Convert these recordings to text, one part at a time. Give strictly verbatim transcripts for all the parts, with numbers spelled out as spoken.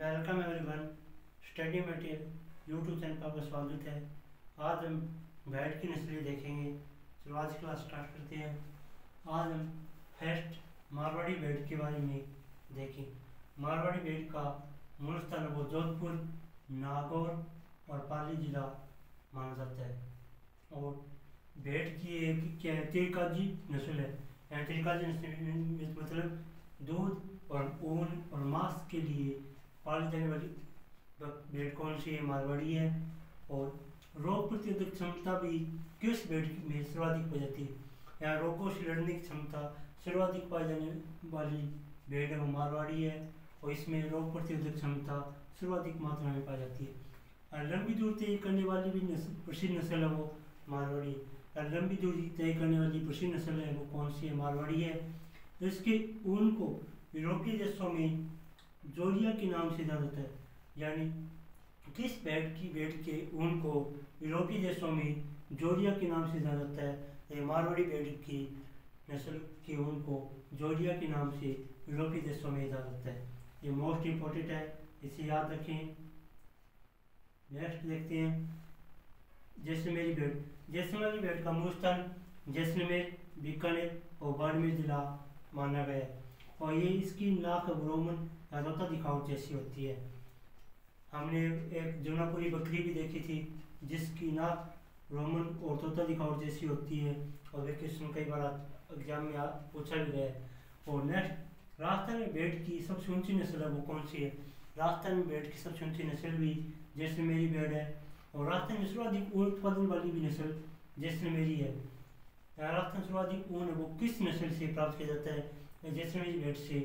Welcome everyone. Study material YouTube channel पर आपका स्वागत है। आज हम भेड़ की नस्लें देखेंगे। चलो आज क्लास स्टार्ट करते हैं। आज हम फर्स्ट मारवाड़ी भेड़ के बारे में देखें। मारवाड़ी भेड़ का मूल स्थान वो जोधपुर, नागौर और पाली जिला माना जाता है। और भेड़ की एक क्या है, तिरकाजी नस्ल है। तिरकाजी नस्ल मतलब दूध और ऊन और मांस के लिए पाली जाने वाली भेड़ कौन सी है? मारवाड़ी है। और रोग प्रतिरोधक क्षमता भी किस भेड़ में सर्वाधिक पाई जाती है? यहाँ रोगों से लड़ने की क्षमता सर्वाधिक पाई जाने वाली भेड़ है वो मारवाड़ी है। और इसमें रोग प्रतिरोधक क्षमता सर्वाधिक मात्रा में पाई जाती है। और लंबी दूरी तय करने वाली भी नस्ल प्रसिद्ध नस्ल है वो मारवाड़ी है। और लंबी दूरी तय करने वाली प्रसिद्ध नस्ल है वो कौन सी है? मारवाड़ी है। तो इसके ऊन को यूरोपीय देशों में जोरिया के नाम से जाना जाता है। यानी किस भेड़ की भेड़ के ऊन को यूरोपीय देशों में जोरिया के नाम से जाना जाता है? ये मारवाड़ी भेड़ की नस्ल के ऊन को जोरिया के नाम से यूरोपीय देशों में जाना जाता है। ये मोस्ट इम्पोर्टेंट है, इसे याद रखें। नेक्स्ट देखते हैं जैसलमेरी भेड़। जैसलमेरी भेड़ का मूल स्थान जैसलमेर, बीकानेर और बाड़मेर जिला माना गया है। और ये इसकी नाक रोमन रोता दिखावट जैसी होती है। हमने एक जमुनापुरी बकरी भी देखी थी जिसकी नाक रोमन और तोता दिखावट जैसी होती है। और वे क्वेश्चन कई बार एग्जाम में पूछा भी गया है। और नेक्स्ट राजस्थान में भेड़ की सबसे ऊंची नस्ल है वो कौन सी है? राजस्थान में भेड़ की सबसे ऊंची नस्ल भी जैसलमेरी भेड़ है। और राजस्थान में सर्वाधिक ऊन उत्पादन वाली भी नस्ल जैसलमेरी है। राजस्थान सर्वाधिक ऊन है वो किस नस्ल से प्राप्त किया जाता है? जैसलमेरी भेड़ से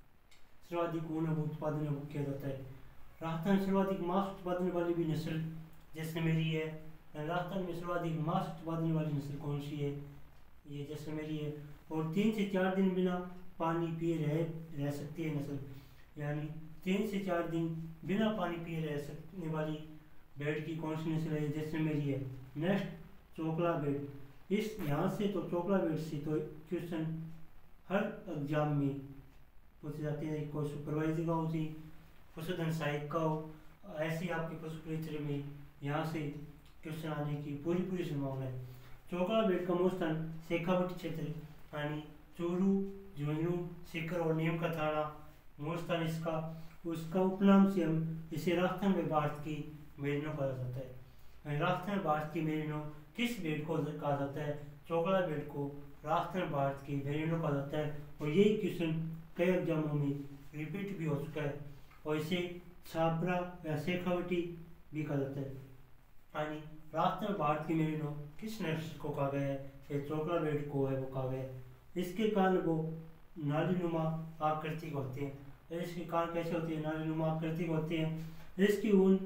सर्वाधिक ऊन उत्पादन किया जाता है। राजस्थान सर्वाधिक मांस उत्पादन वाली भी नस्ल जैसलमेरी है। राजस्थान में सर्वाधिक मांस उत्पादन वाली नस्ल कौन सी है? ये जैसलमेरी है। और तीन से चार दिन बिना पानी पिए रह रह सकती है नस्ल। यानी तीन से चार दिन बिना पानी पिए रह सकने वाली भेड़ की कौन सी नस्ल है? जैसलमेरी है। नेक्स्ट चोकला भेड़। इस यहाँ से तो चोकला भेड़ से तो क्वेश्चन हर एग्जाम में पूछे जाते हैं। कोई सुपरवाइजर का हो, पशुधन सहायक का हो, ऐसे आपके पशु परिचय में यहाँ से क्वेश्चन आने की पूरी पूरी संभावना है। चोकला भेड़ का मूल स्थान शेखावटी क्षेत्र यानी चूरू, झुंझुनू, सीकर और नीम का थाना मूल स्थान इसका। उसका उपनाम से हम इसे राजस्थान में भारत की मेरिनो कहा जाता है। राजस्थान भारत की मेरिनो किस भेड़ को कहा जाता है? चोकला भेड़ को राजस्थान भारत की मेरिनो कहा जाता है। और यही क्वेश्चन कई एग्जामों में रिपीट भी हो चुका है। और इसे छाबरा या शेखावटी भी कहा जाता है। यानी राजस्थान भारत की मेरिनो किस नस्ल को कहा गया है? ये चोकला भेड़ को है वो कहा गया है। इसके कान वो नालीनुमा आकृति के होते हैं। इसके कान कैसे होते हैं? नालीनुमा आकृति के होते हैं। इसकी ऊन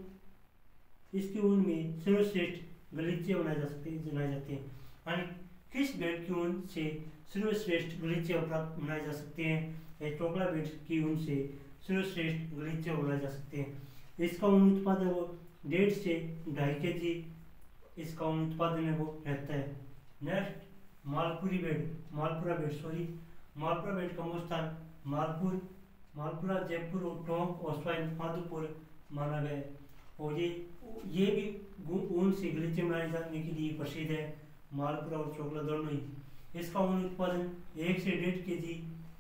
इसकी ऊन में सर्वश्रेष्ठ गलीचे बनाए जा सकते बनाए जाते हैं। यानी किस भेड़ की ऊन से सर्वश्रेष्ठ गलीचे बनाए जा सकते हैं? चोकला भेड़ की ऊन से सर्वश्रेष्ठ गलीचे बनाए जा सकते हैं। इसका ऊन उत्पादन वो डेढ़ से ढाई के जी इसका ऊन उत्पादन है वो रहता है। नेक्स्ट मालपुरी भेड़ मालपुरा भेड़ सॉरी मालपुरा भेड़ का मूल स्थान मालपुर, मालपुरा, जयपुर और टोंक और स्वयं माधोपुर माना गया है। और ये ये भी ऊन से गलीचे बनाए जाने के लिए प्रसिद्ध है। मालपुरा और चोकला दोनों ही। इसका ऊन उत्पादन एक से डेढ़ के जी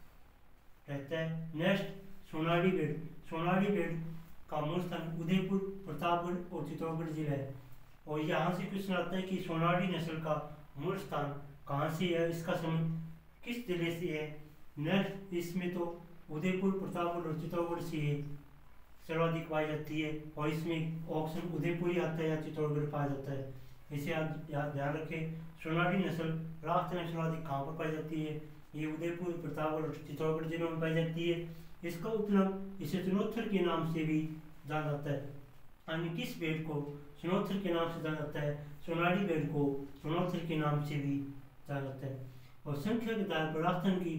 रहता है। नेक्स्ट सोनारी भेड़। सोनारी भेड़ का मूल स्थान उदयपुर, प्रतापगढ़ और चित्तौड़गढ़ जिला है। और यहाँ से क्वेश्चन आता है कि सोनारी नस्ल का मूल स्थान कहाँ से है? इसका संबंध किस जिले से है? नेक्स्ट इसमें तो उदयपुर, प्रतापगढ़ और चित्तौड़गढ़ से सर्वाधिक पाई जाती है। और इसमें ऑप्शन उदयपुर ही आता है या चित्तौड़गढ़ पाया जाता है। इसे याद ध्यान रखें। सोनारी नस्ल राजस्थान में सर्वाधिक कहाँ पर पाई जाती है? ये उदयपुर, प्रतापगढ़ और चित्तौड़गढ़ जिलों में पाई जाती है। इसका उपनाम इसे चुनौथर के नाम से भी जाना जाता है। यानी किस भेड़ को चुनौथर के नाम से जाना जाता है? सोनारी भेड़ को चुनौथर के नाम से भी जाना जाता है। और संख्या के आधार पर राजस्थान की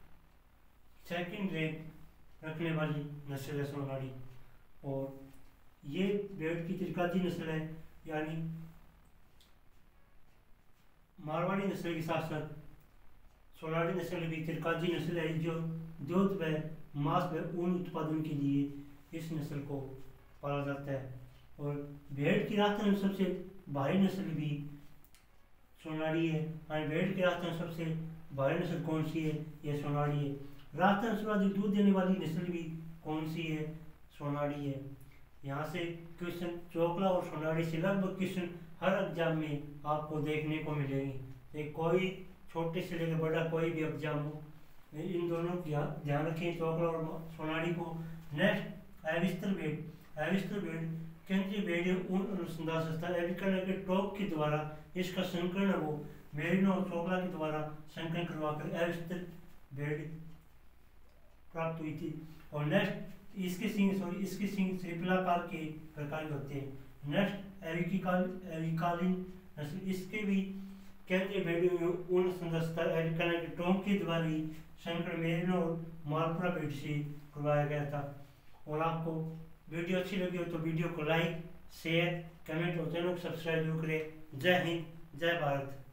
सेकंड रैंक रखने वाली नस्ल है सोनारी। और ये भेड़ की तिरकाजी नस्ल है। यानी मारवाड़ी नस्ल के साथ साथ सोनारी नस्ल भी तिरकाजी नस्ल है जो दूध व मांस व ऊन उत्पादन के लिए इस नस्ल को पाला जाता है। और भेड़ की राजस्थान में सबसे भारी नस्ल भी सोनाली है। हाँ, भेड़ की राजस्थान में सबसे भारी नस्ल कौन सी है? ये सोनाली है। राजस्थान में सर्वाधिक दूध देने वाली नस्ल भी कौन सी है? सोनाली है। यहाँ से क्वेश्चन चोकला और सोनाली से लगभग क्वेश्चन हर एग्जाम में आपको देखने को मिलेंगे। कोई छोटे से लेकर बड़ा कोई भी एग्जाम हो, इन दोनों की ध्यान रखें, चोकला और सोनाली को। नेक्स्ट अविस्तर भेड़। अविस्तर भेड़ केंद्रीय भेड़िया ऊन अनुसंधान संस्था एविकल के टॉप के द्वारा इसका संकलन है वो मेरिनो और चोकला के द्वारा संकलन करवाकर अविस्तर भेड़ प्राप्त हुई थी। और नेक्स्ट इसके सिंग सॉरी इसके सिंग श्रृंखलाकार के प्रकार होते हैं। नेक्स्ट एविकाल एविकालीन नस्ल, इसके भी केंद्रीय भेड़ियों ऊन संस्था एविकल के टॉप के द्वारा ही संकलन मेरिनो और मालपुरा भेड़ से करवाया गया था। और आपको वीडियो अच्छी लगी हो तो वीडियो को लाइक शेयर कमेंट और चैनल को सब्सक्राइब जरूर करें। जय हिंद, जय भारत।